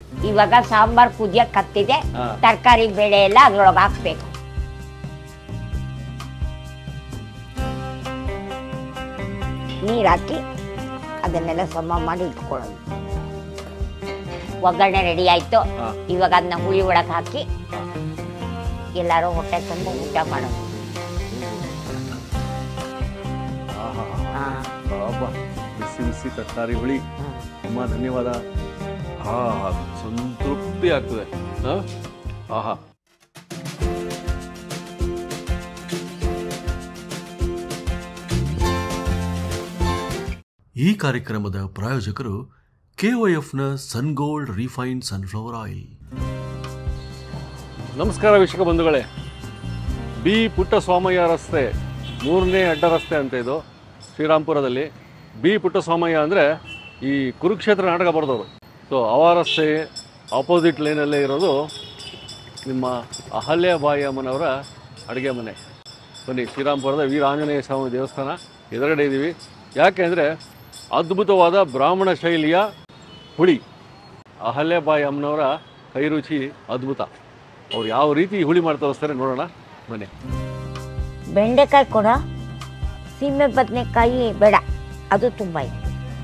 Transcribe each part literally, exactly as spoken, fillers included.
ಇವಾಗ ಸಾಂಬಾರ್ ಕುದಿಯಕ್ಕೆ ಹತ್ತಿದೆ, ತರಕಾರಿ ಬೇಳೆ ಎಲ್ಲ ಅದ್ರೊಳಗೆ ಹಾಕ್ಬೇಕು. ನೀರು ಹಾಕಿ ಅದನ್ನೆಲ್ಲ ಸಮ ಮಾಡಿ ಇಟ್ಕೊಳ್ಳೋದು. ಒಗ್ಗರಣೆ ರೆಡಿ ಆಯ್ತು. ಇವಾಗ ಅದನ್ನ ಹುಳಿ ಒಳಗೆ ಹಾಕಿ ಎಲ್ಲರೂ ಹೊಟ್ಟೆ ತುಂಬ ಊಟ ಮಾಡೋದು. ಬಿಸಿ ಬಿಸಿ ತರಕಾರಿ ಹುಳಿ. ತುಂಬ ಧನ್ಯವಾದ. ಹಾ ಸಂತೃಪ್ತಿ ಆಗ್ತದೆ. ಆಹಾ ಈ ಕಾರ್ಯಕ್ರಮದ ಪ್ರಾಯೋಜಕರು ಕೆಒಎಫ್ನ ಸನ್ಗೋಲ್ಡ್ ರಿಫೈನ್ಡ್ ಸನ್ಫ್ಲವರ್ ಆಯಿಲ್. ನಮಸ್ಕಾರ ವೀಕ್ಷಕ ಬಂಧುಗಳೇ. ಬಿ ಪುಟ್ಟಸ್ವಾಮಯ್ಯ ರಸ್ತೆ, ಮೂರನೇ ಅಡ್ಡ ರಸ್ತೆ ಅಂತ ಇದು ಶ್ರೀರಾಂಪುರದಲ್ಲಿ. ಬಿ ಪುಟ್ಟಸ್ವಾಮಯ್ಯ ಅಂದರೆ ಈ ಕುರುಕ್ಷೇತ್ರ ನಾಟಕ ಬರೆದವರು. ಸೊ ಅವ ರಸ್ತೆ ಆಪೋಸಿಟ್ ಲೈನಲ್ಲೇ ಇರೋದು ನಿಮ್ಮ ಅಹಲ್ಯ ಬಾಯಿ ಅಮ್ಮನವರ ಅಡುಗೆ ಮನೆ. ಬನ್ನಿ, ಶ್ರೀರಾಂಪುರದ ವೀರ ಆಂಜನೇಯ ಸ್ವಾಮಿ ದೇವಸ್ಥಾನ ಎದುರುಗಡೆ ಇದ್ದೀವಿ. ಯಾಕೆ ಅಂದರೆ ಅದ್ಭುತವಾದ ಬ್ರಾಹ್ಮಣ ಶೈಲಿಯ ಹುಳಿ. ಅಹಲ್ಯ ಬಾಯಿ ಅಮ್ಮನವರ ಕೈ ರುಚಿ ಅದ್ಭುತ. ಅವ್ರು ಯಾವ ರೀತಿ ಹುಳಿ ಮಾಡಿ ತೋರಿಸ್ತಾರೆ ನೋಡೋಣ ಬನ್ನಿ. ಬೆಂಡೆಕಾಯಿ ಕೊಡ, ಸೀಮೆ ಬದನೆಕಾಯಿ ಬೇಡ, ಅದು ತುಂಬಾ ಇದೆ.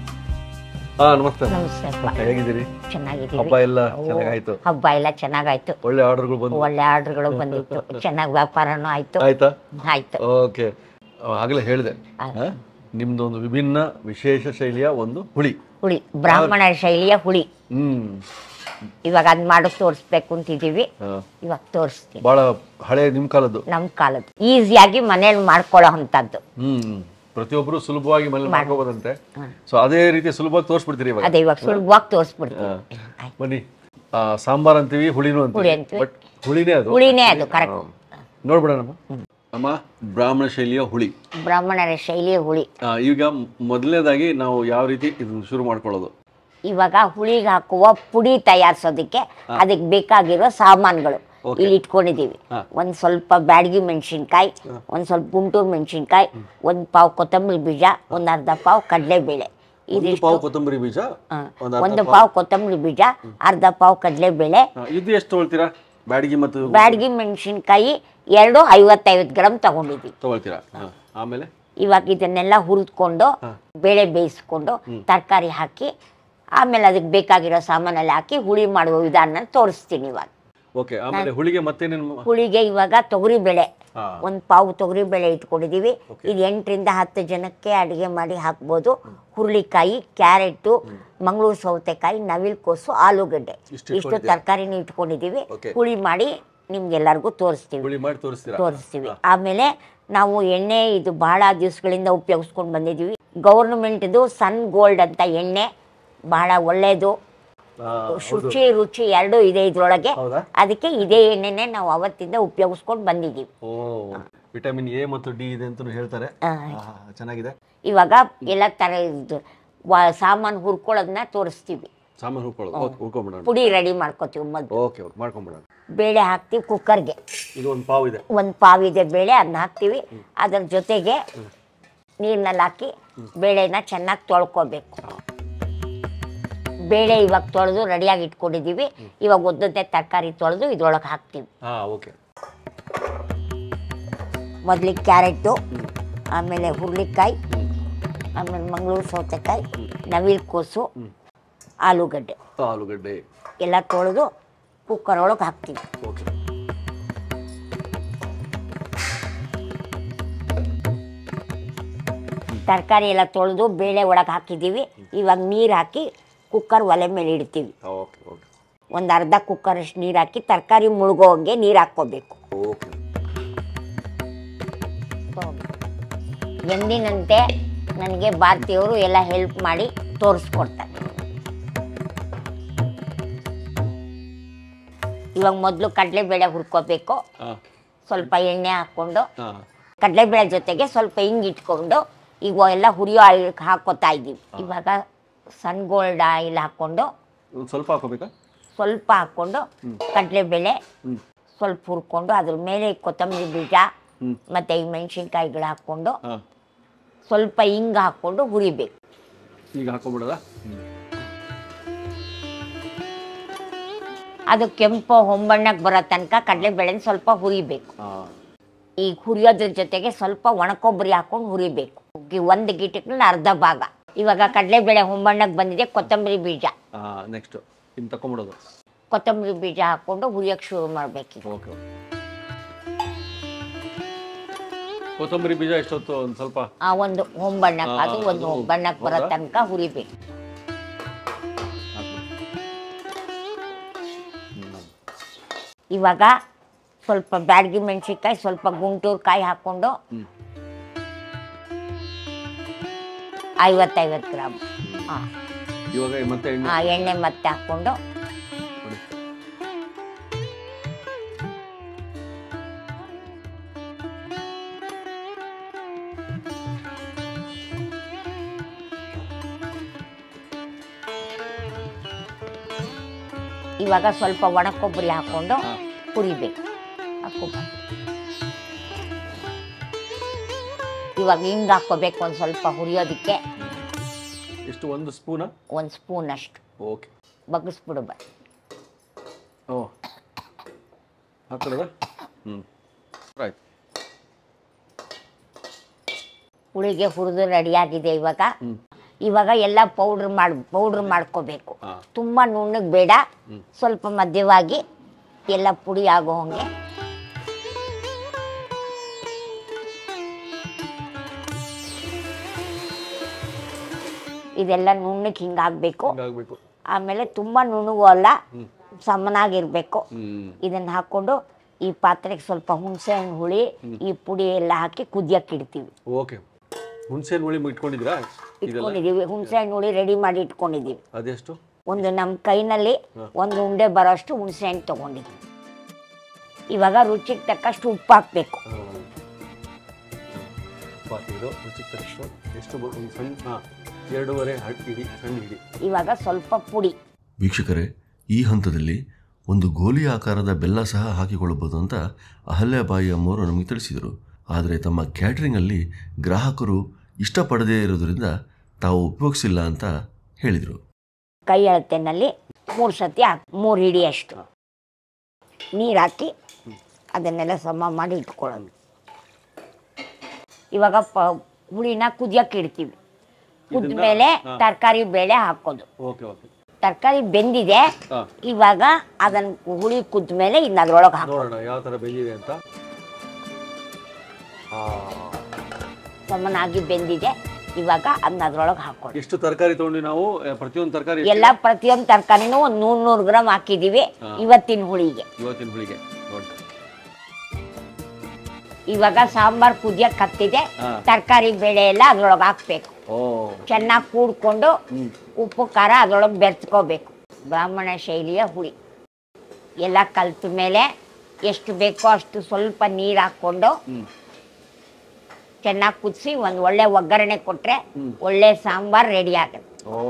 ಹಾ ನಮಸ್ತೆ. ನಮಸ್ತೆ. ಹೇಗಿದ್ದೀರಿ? ಚೆನ್ನಾಗಿದ್ದೀವಿ. ಹಬ್ಬ ಎಲ್ಲ ಚೆನ್ನಾಗಾಯ್ತು? ಹಬ್ಬ ಎಲ್ಲ ಚೆನ್ನಾಗಾಯ್ತು. ಒಳ್ಳೆ ಆರ್ಡರ್ಗಳು ಬಂದು ಒಳ್ಳೆ ಆರ್ಡರ್ಗಳು ಬಂದಿತ್ತು. ಚೆನ್ನಾಗಿ ವ್ಯಾಪಾರನೂ ಆಯ್ತು. ಆಯ್ತಾ? ಆಯ್ತು. ಓಕೆ. ಆಗಲೇ ಹೇಳಿದೆ ನಿಮ್ದು ಒಂದು ವಿಭಿನ್ನ ವಿಶೇಷ ಶೈಲಿಯ ಒಂದು ಹುಳಿ. ಹುಳಿ, ಬ್ರಾಹ್ಮಣ ಶೈಲಿಯ ಹುಳಿ. ಹ್ಮ್ ಇವಾಗ ಅದ್ ಮಾಡಿ ತೋರಿಸ್ಬೇಕು ಅಂತಿದೀವಿ. ಇವಾಗ ತೋರಿಸ್ತೀವಿ. ಬಹಳ ಹಳೆ ನಿಮ್ ಕಾಲದ್ದು. ನಮ್ ಕಾಲದ್ದು ಈಸಿಯಾಗಿ ಮನೇಲಿ ಮಾಡ್ಕೊಳ್ಳೋ ಅಂತದ್ದು. ಹ್ಮ್ ಪ್ರತಿಯೊಬ್ರು ಸುಲಭವಾಗಿ ಮನೇಲಿ ಮಾಡ್ಕೋಬೋದಂತೆ. ಸೊ ಅದೇ ರೀತಿ ಸುಲಭವಾಗಿ ತೋರಿಸ್ಬಿಡ್ತೀರಿ ಇವಾಗ. ಅದೇ ಇವಾಗ ಸುಲಭವಾಗಿ ತೋರಿಸ್ಬಿಡ್ತೀವಿ. ಬನ್ನಿ. ಸಾಂಬಾರ್ ಅಂತೀವಿ, ಹುಳಿನೂ ಅಂತೀವಿ, ಬಟ್ ಹುಳಿನೇ ಅದು. ಹುಳಿನೇ ಅದು ಕರೆಕ್ಟ್. ನೋಡ್ಬಿಡೋಣ ನಮ್ಮ ಬ್ರಾಹ್ಮಣ ಶೈಲಿಯ ಹುಳಿ. ಬ್ರಾಹ್ಮಣರ ಶೈಲಿಯ ಹುಳಿ. ಈಗ ಮೊದಲನೇದಾಗಿ ನಾವು ಯಾವ ರೀತಿ ಇದನ್ನ ಶುರು ಮಾಡ್ಕೊಳ್ಳೋದು? ಇವಾಗ ಹುಳಿಗೆ ಹಾಕುವ ಪುಡಿ ತಯಾರಿಸೋದಕ್ಕೆ ಅದಕ್ಕೆ ಬೇಕಾಗಿರೋ ಸಾಮಾನುಗಳು ಇಲ್ಲಿ ಇಟ್ಕೊಂಡಿದೀವಿ. ಒಂದ್ ಸ್ವಲ್ಪ ಬ್ಯಾಡಗಿ ಮೆಣಸಿನ್ಕಾಯಿ, ಒಂದ್ ಸ್ವಲ್ಪ ಗುಂಟೂರು ಮೆಣಸಿನ್ಕಾಯಿ, ಒಂದ್ ಪಾವ್ ಕೊತ್ತಂಬರಿ ಬೀಜ, ಒಂದ್ ಅರ್ಧ ಪಾವ್ ಕಡಲೆಬೇಳೆ. ಇದಿಷ್ಟು ಪಾವ್ ಕೊತ್ತಂಬರಿ ಬೀಜ, ಒಂದು ಪಾವ್ ಕೊತ್ತಂಬರಿ ಬೀಜ, ಅರ್ಧ ಪಾವ್ ಕಡಲೆಬೇಳೆ. ಇದು ಎಷ್ಟು ತೊಗೊಳ್ತೀರಾ? ಬ್ಯಾಡಗಿ ಮತ್ತು ಬ್ಯಾಡಗಿ ಮೆಣಸಿನ್ಕಾಯಿ ಎರಡು ಐವತ್ತೈವತ್ತು ಗ್ರಾಮ್ ತಗೊಂಡಿದ್ವಿ. ತಗೊಳ್ತೀರಾ? ಆಮೇಲೆ ಇವಾಗ ಇದನ್ನೆಲ್ಲ ಹುರಿದ್ಕೊಂಡು ಬೇಳೆ ಬೇಯಿಸ್ಕೊಂಡು ತರಕಾರಿ ಹಾಕಿ ಆಮೇಲೆ ಅದಕ್ಕೆ ಬೇಕಾಗಿರೋ ಸಾಮಾನೆಲ್ಲ ಹಾಕಿ ಹುಳಿ ಮಾಡುವ ವಿಧಾನ ತೋರಿಸ್ತೀನಿ ಇವಾಗ. ಓಕೆ. ಆಮೇಲೆ ಹುಳಿಗೆ ಮತ್ತೇನೇನು? ಹುಳಿಗೆ ಇವಾಗ ತೊಗರಿ ಬೇಳೆ ಒಂದ್ ಪಾವು ತೊಗರಿ ಬೇಳೆ ಇಟ್ಕೊಂಡಿದೀವಿ. ಇದು ಎಂಟರಿಂದ ಹತ್ತು ಜನಕ್ಕೆ ಅಡಿಗೆ ಮಾಡಿ ಹಾಕ್ಬೋದು. ಹುರುಳಿಕಾಯಿ, ಕ್ಯಾರೆಟ್, ಮಂಗಳೂರು ಸೌತೆಕಾಯಿ, ನವಿಲ್ ಕೋಸು, ಆಲೂಗಡ್ಡೆ, ಇಷ್ಟು ತರಕಾರಿನ ಇಟ್ಕೊಂಡಿದೀವಿ. ಹುಳಿ ಮಾಡಿ ನಿಮ್ಗೆಲ್ಲರಿಗೂ ತೋರಿಸ್ತೀವಿ ತೋರಿಸ್ತೀವಿ ಆಮೇಲೆ ನಾವು ಎಣ್ಣೆ ಇದು ಬಹಳ ದಿವಸಗಳಿಂದ ಉಪಯೋಗಿಸ್ಕೊಂಡು ಬಂದಿದ್ದೀವಿ. ಗೌರ್ಮೆಂಟ್ದು ಸನ್ ಗೋಲ್ಡ್ ಅಂತ ಎಣ್ಣೆ ಬಹಳ ಒಳ್ಳೇದು. ಶುಚಿ ರುಚಿ ಎರಡೂ ಇದೆ ಇದ್ರೊಳಗೆ. ಅದಕ್ಕೆ ಇದೇ ಎಣ್ಣೆನೆ ನಾವು ಅವತ್ತಿಂದ ಉಪಯೋಗಿಸ್ಕೊಂಡು ಬಂದಿದ್ದೀವಿ. ವಿಟಮಿನ್ ಎ ಮತ್ತು ಡಿ ಇದೆ ಅಂತ ಹೇಳ್ತಾರೆ. ಚೆನ್ನಾಗಿದೆ. ಇವಾಗ ಎಲ್ಲ ತರ ಸಾಮಾನು ಹುರ್ಕೊಳ್ಳೋದನ್ನ ತೋರಿಸ್ತೀವಿ. ಸಾಮಾನು ಹುರ್ಕೊಳ್ಳೋದು, ಪುಡಿ ರೆಡಿ ಮಾಡ್ಕೋತೀವಿ ಮೊದಲು. ಓಕೆ, ಮಾಡ್ಕೊಂಡ್ಬಿಡೋಣ. ಬೇಳೆ ಹಾಕ್ತೀವಿ ಕುಕ್ಕರ್ಗೆ. ಇದು ಒಂದು ಪಾವ್ ಇದೆ. ಒಂದು ಪಾವ್ ಇದೆ ಬೇಳೆ, ಅದನ್ನ ಹಾಕ್ತೀವಿ. ಅದರ ಜೊತೆಗೆ ನೀರಿನಲ್ಲಿ ಹಾಕಿ ಬೇಳೆನ ಚೆನ್ನಾಗಿ ತೊಳ್ಕೊಬೇಕು. ಬೇಳೆ ಇವಾಗ ತೊಳೆದು ರೆಡಿಯಾಗಿ ಇಟ್ಕೊಂಡಿದ್ದೀವಿ. ಇವಾಗ ಒದ್ದೊದ್ದೆ ತರಕಾರಿ ತೊಳೆದು ಇದ್ರೊಳಗೆ ಹಾಕ್ತೀವಿ. ಮೊದಲಿಗೆ ಕ್ಯಾರೆಟು, ಆಮೇಲೆ ಹುರುಳಿಕಾಯಿ, ಆಮೇಲೆ ಮಂಗಳೂರು ಸೌತೆಕಾಯಿ, ನವಿಲ್ ಕೋಸು, ಆಲೂಗಡ್ಡೆ ಆಲೂಗಡ್ಡೆ ಎಲ್ಲ ತೊಳೆದು ಕುಕ್ಕರ್ ಒಳಗೆ ಹಾಕ್ತೀವಿ. ತರಕಾರಿ ಎಲ್ಲ ತೊಳೆದು ಬೇಳೆ ಒಳಗೆ ಹಾಕಿದ್ದೀವಿ. ಇವಾಗ ನೀರು ಹಾಕಿ ಕುಕ್ಕರ್ ಒಲೆ ಮೇಲೆ ಇಡ್ತೀವಿ. ಒಂದು ಅರ್ಧ ಕುಕ್ಕರ್ ಅಷ್ಟು ನೀರು ಹಾಕಿ ತರಕಾರಿ ಮುಳುಗೋ ಹಂಗೆ ನೀರು ಹಾಕ್ಕೋಬೇಕು. ಎಂದಿನಂತೆ ನನಗೆ ಭಾರತೀಯವರು ಎಲ್ಲ ಹೆಲ್ಪ್ ಮಾಡಿ ತೋರಿಸ್ಕೊಡ್ತಾರೆ. ಇವಾಗ ಮೊದಲು ಕಡಲೆಬೇಳೆ ಹುರ್ಕೋಬೇಕು. ಸ್ವಲ್ಪ ಎಣ್ಣೆ ಹಾಕ್ಕೊಂಡು ಕಡಲೆಬೇಳೆ ಜೊತೆಗೆ ಸ್ವಲ್ಪ ಹಿಂಗೆ ಇಟ್ಕೊಂಡು ಈಗ ಎಲ್ಲ ಹುರಿಯೋ ಆಯಿಲ್ ಹಾಕೋತಾ ಇದ್ದೀವಿ. ಇವಾಗ ಸನ್ ಗೋಲ್ಡ್ ಆಯಿಲ್ ಹಾಕ್ಕೊಂಡು ಸ್ವಲ್ಪ ಹಾಕೋಬೇಕಾ? ಸ್ವಲ್ಪ ಹಾಕ್ಕೊಂಡು ಕಡಲೆಬೇಳೆ ಸ್ವಲ್ಪ ಹುರ್ಕೊಂಡು ಅದ್ರ ಮೇಲೆ ಕೊತ್ತಂಬರಿ ಬೀಜ ಮತ್ತು ಈ ಮೆಣಸಿನ್ಕಾಯಿಗಳು ಹಾಕ್ಕೊಂಡು ಸ್ವಲ್ಪ ಹಿಂಗೆ ಹಾಕ್ಕೊಂಡು ಹುರಿಬೇಕು. ಈಗ ಹಾಕೊಂಡ್ಬಿಡೋದಾ? ಅದು ಕೆಂಪು ಹೊಂಬಣ್ಣಕ್ಕೆ ಬರೋ ತನಕ ಕಡಲೆಬೇಳೆನ ಸ್ವಲ್ಪ ಹುರಿಬೇಕು. ಈಗ ಹುರಿಯೋದ್ರ ಜೊತೆಗೆ ಸ್ವಲ್ಪ ಒಣಕೊಬ್ಬರಿ ಹಾಕೊಂಡು ಹುರಿಬೇಕು. ಒಂದು ಗಿಟಕ್ನಲ್ಲಿ ಅರ್ಧ ಭಾಗ. ಇವಾಗ ಕಡಲೆಬೇಳೆ ಹೊಂಬಣ್ಣಕ್ಕೆ ಬಂದಿದೆ. ಕೊತ್ತಂಬರಿ ಬೀಜ ನೆಕ್ಸ್ಟ್ ಇನ್ನು ತಕೊಂಡ್ಬಿಡೋದು. ಕೊತ್ತಂಬರಿ ಬೀಜ ಹಾಕೊಂಡು ಹುರಿಯೋಕ್ಕೆ ಶುರು ಮಾಡಬೇಕು. ಓಕೆ. ಕೊತ್ತಂಬರಿ ಬೀಜ ಎಷ್ಟೊತ್ತು? ಒಂದು ಸ್ವಲ್ಪ ಆ ಒಂದು ಹೊಂಬಣ್ಣಕ್ಕೆ ಅದು ಒಂದು ಹೊಂಬಣ್ಣಕ್ಕೆ ಬರೋ ತನಕ ಹುರಿಬೇಕು. ಇವಾಗ ಸ್ವಲ್ಪ ಬ್ಯಾಡಗಿ ಮೆಣಸಿನ್ಕಾಯಿ, ಸ್ವಲ್ಪ ಗುಂಟೂರು ಕಾಯಿ ಹಾಕ್ಕೊಂಡು ಐವತ್ತೈವತ್ತು ಗ್ರಾಮ್ ಹಾಂ ಇವಾಗ ಮತ್ತೆ ಹಾಂ ಎಣ್ಣೆ ಮತ್ತೆ ಹಾಕ್ಕೊಂಡು ಇವಾಗ ಸ್ವಲ್ಪ ಒಣ ಕೊಬ್ಬರಿ ಹಾಕ್ಕೊಂಡು ಹುರಿಬೇಕು. ಇವಾಗ ಹಿಂಗೆ ಹಾಕೋಬೇಕು ಒಂದು ಸ್ವಲ್ಪ ಹುರಿಯೋದಕ್ಕೆ. ಎಷ್ಟು? ಒಂದು ಸ್ಪೂನ? ಒಂದು ಸ್ಪೂನ್ ಅಷ್ಟು. ಓಕೆ. ಬಗ್ಗಿಸ್ಬಿಡು ಬ ಓ ಹಾಕೋದ. ಹ್ಞೂ ಆಯ್ತು. ಹುಳಿಗೆ ಹುರಿದು ರೆಡಿಯಾಗಿದೆ. ಇವಾಗ ಇವಾಗ ಎಲ್ಲ ಪೌಡ್ರ್ ಮಾಡಿ ಪೌಡ್ರ್ ಮಾಡ್ಕೋಬೇಕು. ತುಂಬ ನುಣ್ಣಗೆ ಬೇಡ, ಸ್ವಲ್ಪ ಮಧ್ಯವಾಗಿ ಎಲ್ಲ ಪುಡಿ ಆಗೋ ಹಂಗೆ. ಇದೆಲ್ಲ ನುಣ್ಣಗೆ ಹಿಂಗಾಗಬೇಕು. ಆಮೇಲೆ ತುಂಬ ನುಣ್ಣಗೂ ಅಲ್ಲ, ಸಮನಾಗಿರ್ಬೇಕು. ಇದನ್ನು ಹಾಕ್ಕೊಂಡು ಈ ಪಾತ್ರೆಗೆ ಸ್ವಲ್ಪ ಹುಣಸೆ ಹಣ್ಣು ಹುಳಿ, ಈ ಪುಡಿ ಎಲ್ಲ ಹಾಕಿ ಕುದಿಯಕ್ಕೆ ಇಡ್ತೀವಿ. ಓಕೆ. ಹುಣಸೆ ಹುಳಿ ಇಟ್ಕೊಂಡಿದ್ದೀರಾ? ಇಟ್ಕೊಂಡಿದ್ದೀವಿ. ಹುಣಸೆ ಹಣ್ಣು ಹುಳಿ ರೆಡಿ ಮಾಡಿ ಇಟ್ಕೊಂಡಿದ್ದೀವಿ. ಅದೆಷ್ಟು? ಒಂದು ನಮ್ಮ ಕೈನಲ್ಲಿ ಒಂದು ಉಂಡೆ ಬರೋಷ್ಟು ಹುಣಸೆ ಹಣ್ಣು ತೊಗೊಂಡಿದ್ದೀವಿ. ಇವಾಗ ರುಚಿಗೆ ತಕ್ಕಷ್ಟು ಉಪ್ಪು ಹಾಕಬೇಕು. ರುಚಿಗೆ ತಕ್ಕಷ್ಟು ಎಷ್ಟು? ಒಂದು ಸಣ್ಣ ಎರಡೂವರೆ ಹಿಡಿ ಸಣ್ಣ ಹಿಡಿ. ಇವಾಗ ಸ್ವಲ್ಪ ಪುಡಿ. ವೀಕ್ಷಕರೇ, ಈ ಹಂತದಲ್ಲಿ ಒಂದು ಗೋಲಿ ಆಕಾರದ ಬೆಲ್ಲ ಸಹ ಹಾಕಿಕೊಳ್ಳಬಹುದು ಅಂತ ಅಹಲ್ಯಾಬಾಯಿ ಅಮ್ಮವರು ನಮಗೆ ತಿಳಿಸಿದರು. ಆದರೆ ತಮ್ಮ ಕ್ಯಾಟ್ರಿಂಗಲ್ಲಿ ಗ್ರಾಹಕರು ಇಷ್ಟಪಡದೇ ಇರೋದರಿಂದ ತಾವು ಉಪಯೋಗಿಸಿಲ್ಲ ಅಂತ ಹೇಳಿದರು. ಕೈ ಅಳತೆನಲ್ಲಿ ಮೂರು ಸತಿ ಹಾಕಿ ಮೂರು ಹಿಡಿಯಷ್ಟು ನೀರು ಹಾಕಿ ಅದನ್ನೆಲ್ಲ ಸಮ ಮಾಡಿ ಇಟ್ಕೊಳ್ಳೋದು. ಇವಾಗ ಪ ಹುಳಿನ ಕುದಿಯಕ್ಕೆ ಇಡ್ತೀವಿ. ಕುದ್ಮೇಲೆ ತರಕಾರಿ ಬೇಳೆ ಹಾಕೋದು. ತರಕಾರಿ ಬೆಂದಿದೆ. ಇವಾಗ ಅದನ್ನ ಹುಳಿ ಕುದ್ಮೇಲೆ ಇನ್ನು ಅದ್ರೊಳಗೆ ಹಾಕೋಣ ಯಾವ ಥರ ಬೆಂದಿದೆ ಅಂತ. ಸಮನಾಗಿ ಬೆಂದಿದೆ. ಇವಾಗ ಅದನ್ನ ಅದ್ರೊಳಗೆ ಹಾಕೋಣ. ಎಷ್ಟು ತರಕಾರಿ ತಗೊಂಡು ನಾವು? ಪ್ರತಿಯೊಂದು ತರಕಾರಿ ಎಲ್ಲ ಪ್ರತಿಯೊಂದು ತರಕಾರಿನೂ ಒಂದು ನೂರು ನೂರು ಗ್ರಾಮ್ ಹಾಕಿದೀವಿ ಇವತ್ತಿನ ಹುಳಿಗೆ. ಇವತ್ತಿನ ಹುಳಿಗೆ ಇವಾಗ ಸಾಂಬಾರ್ ಕುದಿಯಕ್ಕೆ ಹತ್ತಿದೆ. ತರಕಾರಿ ಬೇಳೆ ಎಲ್ಲ ಅದ್ರೊಳಗೆ ಹಾಕ್ಬೇಕು. ಚೆನ್ನಾಗಿ ಕೂಡ್ಕೊಂಡು ಉಪ್ಪು ಖಾರ ಅದ್ರೊಳಗೆ ಬೆರೆಸ್ಕೋಬೇಕು. ಬ್ರಾಹ್ಮಣ ಶೈಲಿಯ ಹುಳಿ ಎಲ್ಲ ಕಲ್ತ ಮೇಲೆ ಎಷ್ಟು ಬೇಕೋ ಅಷ್ಟು ಸ್ವಲ್ಪ ನೀರು ಹಾಕ್ಕೊಂಡು ಚೆನ್ನಾಗಿ ಕುದಿಸಿ ಒಂದು ಒಳ್ಳೆ ಒಗ್ಗರಣೆ ಕೊಟ್ಟರೆ ಒಳ್ಳೆ ಸಾಂಬಾರ್ ರೆಡಿ ಆಗುತ್ತೆ.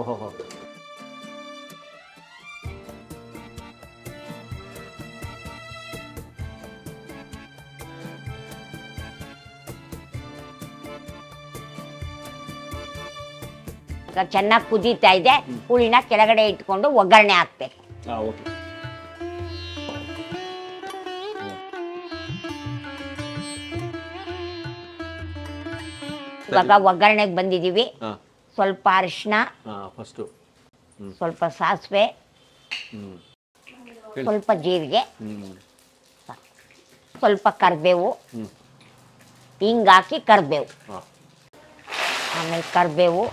ಚೆನ್ನಾಗಿ ಕುದೀತಾ ಇದೆ. ಹುಳಿನ ಕೆಳಗಡೆ ಇಟ್ಕೊಂಡು ಒಗ್ಗರಣೆ ಹಾಕ್ಬೇಕು. ಇವಾಗ ಒಗ್ಗರಣೆಗೆ ಬಂದಿದ್ದೀವಿ. ಸ್ವಲ್ಪ ಅರಿಶಿನ, ಸ್ವಲ್ಪ ಸಾಸಿವೆ, ಸ್ವಲ್ಪ ಜೀರಿಗೆ, ಸ್ವಲ್ಪ ಕರಿಬೇವು, ಹಿಂಗ್ ಹಾಕಿ ಕರಿಬೇವು, ಆಮೇಲೆ ಕರಿಬೇವು,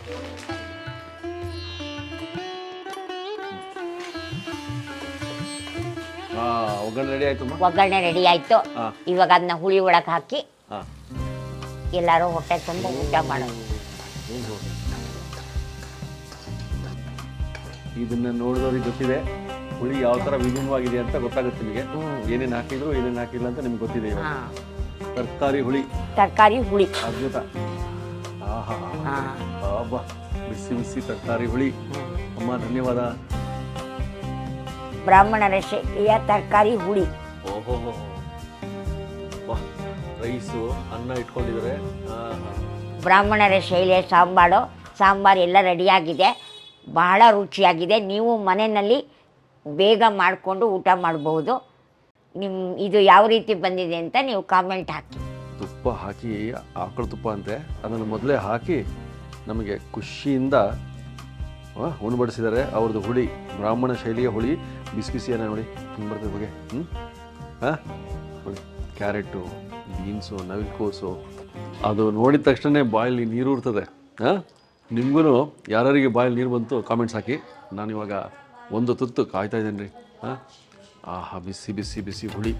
ಒಗ್ಗರಣೆ ರೆಡಿ ಆಯ್ತು. ಇವಾಗ ಅದನ್ನ ಹುಳಿ ಒಳಗೆ ಹಾಕಿ ಎಲ್ಲಾರು ಹೊಟ್ಟೆ ತುಂಬ ಊಟ ಮಾಡೋದು. ಇದನ್ನ ನೋಡಿದವ್ರಿಗೆ ಗೊತ್ತಿದೆ ಹುಳಿ ಯಾವ ತರ ವಿಭಿನ್ನವಾಗಿದೆ ಅಂತ ಗೊತ್ತಾಗುತ್ತೆ ನಿಮಗೆ. ಏನೇನು ಹಾಕಿದ್ರು ಏನೇನು ಹಾಕಿಲ್ಲ ಅಂತ ನಿಮ್ಗೆ ಗೊತ್ತಿದೆ. ತರಕಾರಿ ಹುಳಿ ತರಕಾರಿ ಹುಳಿ ಅದ್ಭುತ. ಆಹಾ, ಬಿಸಿ ಬಿಸಿ ತರಕಾರಿ ಹುಳಿ. ಅಮ್ಮ ಧನ್ಯವಾದ. ಬ್ರಾಹ್ಮಣರ ಶೈಲಿಯ ತರಕಾರಿ ಹುಳಿ. ಓಹೋ, ರೈಸು ಅನ್ನ ಇಟ್ಕೊಂಡಿದ್ದಾರೆ. ಬ್ರಾಹ್ಮಣರ ಶೈಲಿಯ ಸಾಂಬಾರು ಸಾಂಬಾರು ಎಲ್ಲ ರೆಡಿಯಾಗಿದೆ. ಬಹಳ ರುಚಿಯಾಗಿದೆ. ನೀವು ಮನೆಯಲ್ಲಿ ಬೇಗ ಮಾಡಿಕೊಂಡು ಊಟ ಮಾಡ್ಬೋದು. ನಿಮ್ಮ ಇದು ಯಾವ ರೀತಿ ಬಂದಿದೆ ಅಂತ ನೀವು ಕಾಮೆಂಟ್ ಹಾಕಿ. ತುಪ್ಪ ಹಾಕಿ ಆಕಳು ತುಪ್ಪ ಅಂತೆ ಅದನ್ನು ಮೊದಲೇ ಹಾಕಿ ನಮಗೆ ಖುಷಿಯಿಂದ ಉಣಬಡಿಸಿದ್ದಾರೆ. ಅವ್ರದ್ದು ಹುಳಿ ಬ್ರಾಹ್ಮಣ ಶೈಲಿಯ ಹುಳಿ ಬಿಸಿ ಬಿಸಿಯನ್ನು ನೋಡಿ ಹಿಂಗೆ ಬರ್ತದೆ ಬಗ್ಗೆ. ಹ್ಞೂ ಹಾಂ ನೋಡಿ ಕ್ಯಾರೆಟು, ಬೀನ್ಸು, ನವಿಲುಕೋಸು ಅದು ನೋಡಿದ ತಕ್ಷಣ ಬಾಯಲ್ಲಿ ನೀರು ಇರ್ತದೆ. ಹಾಂ ನಿಮಗೂ ಯಾರಿಗೆ ಬಾಯಲ್ಲಿ ನೀರು ಬಂತು ಕಾಮೆಂಟ್ಸ್ ಹಾಕಿ. ನಾನು ಇವಾಗ ಒಂದು ತುತ್ತು ಕಾಯ್ತಾ ಇದ್ದೇನೆ ರೀ. ಹಾಂ ಆಹಾ ಬಿಸಿ ಬಿಸಿ ಬಿಸಿ ಹುಳಿ.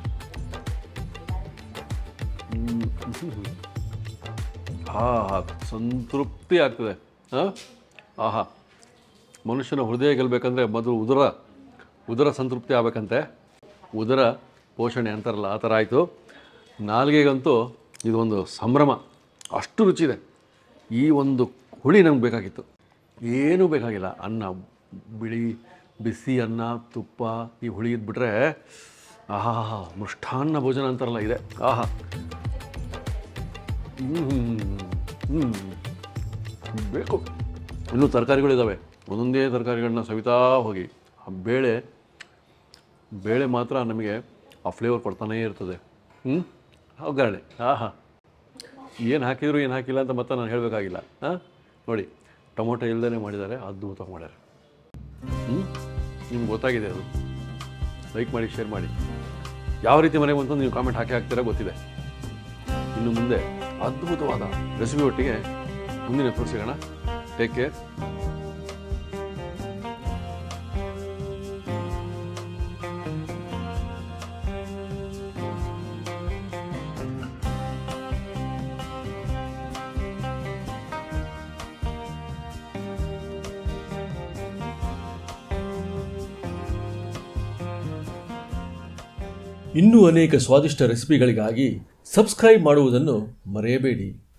ಆಹಾ ಸಂತೃಪ್ತಿ ಆಗ್ತದೆ. ಹಾಂ ಆಹಾ ಮನುಷ್ಯನ ಹೃದಯ ಗೆಲ್ಲಬೇಕಂದ್ರೆ ಮೊದಲು ಉದರ ಉದರ ಸಂತೃಪ್ತಿ ಆಗಬೇಕಂತೆ. ಉದರ ಪೋಷಣೆ ಅಂತಾರಲ್ಲ ಆ ಥರ ಆಯಿತು. ನಾಲ್ಗೆಗಂತೂ ಇದೊಂದು ಸಂಭ್ರಮ, ಅಷ್ಟು ರುಚಿದೆ. ಈ ಒಂದು ಹುಳಿ ನಮ್ಗೆ ಬೇಕಾಗಿತ್ತು, ಏನೂ ಬೇಕಾಗಿಲ್ಲ. ಅನ್ನ ಬಿಳಿ ಬಿಸಿ ಅನ್ನ, ತುಪ್ಪ, ಈ ಹುಳಿ ಇದ್ಬಿಟ್ರೆ ಆಹಾ ಮೃಷ್ಟಾನ್ನ ಭೋಜನ ಅಂತಾರಲ್ಲ ಇದೆ. ಆಹಾ ಹ್ಞೂ ಹ್ಞೂ ಬೇಕು. ಇನ್ನೂ ತರಕಾರಿಗಳಿದ್ದಾವೆ, ಒಂದೊಂದೇ ತರಕಾರಿಗಳನ್ನ ಸವಿತಾ ಹೋಗಿ. ಆ ಬೇಳೆ ಬೇಳೆ ಮಾತ್ರ ನಮಗೆ ಆ ಫ್ಲೇವರ್ ಕೊಡ್ತಾನೇ ಇರ್ತದೆ. ಹ್ಞೂ ಒಗ್ಗರಣೆ ಆಹಾ ಏನು ಹಾಕಿದ್ರು ಏನು ಹಾಕಿಲ್ಲ ಅಂತ ಮತ್ತೆ ನಾನು ಹೇಳಬೇಕಾಗಿಲ್ಲ. ಹಾಂ ನೋಡಿ ಟೊಮೊಟೊ ಇಲ್ಲದೇ ಮಾಡಿದ್ದಾರೆ, ಅದ್ಭುತವಾಗಿ ಮಾಡ್ಯಾರೆ. ಹ್ಞೂ ನಿಮ್ಗೆ ಗೊತ್ತಾಗಿದೆ ಅದು. ಲೈಕ್ ಮಾಡಿ, ಶೇರ್ ಮಾಡಿ. ಯಾವ ರೀತಿ ಮನೆಗೆ ಬಂತು ನೀವು ಕಾಮೆಂಟ್ ಹಾಕಿ ಹಾಕ್ತೀರಾ ಗೊತ್ತಿದೆ. ಇನ್ನು ಮುಂದೆ ಅದ್ಭುತವಾದ ರೆಸಿಪಿ ಒಟ್ಟಿಗೆ ಮುಂದಿನ ಎಪಿಸೋಡ್ ಸಿಗೋಣ. Take care. ಇನ್ನೂ ಅನೇಕ ಸ್ವಾದಿಷ್ಟ ರೆಸಿಪಿಗಳಿಗಾಗಿ ಸಬ್ಸ್ಕ್ರೈಬ್ ಮಾಡುವುದನ್ನು ಮರೆಯಬೇಡಿ.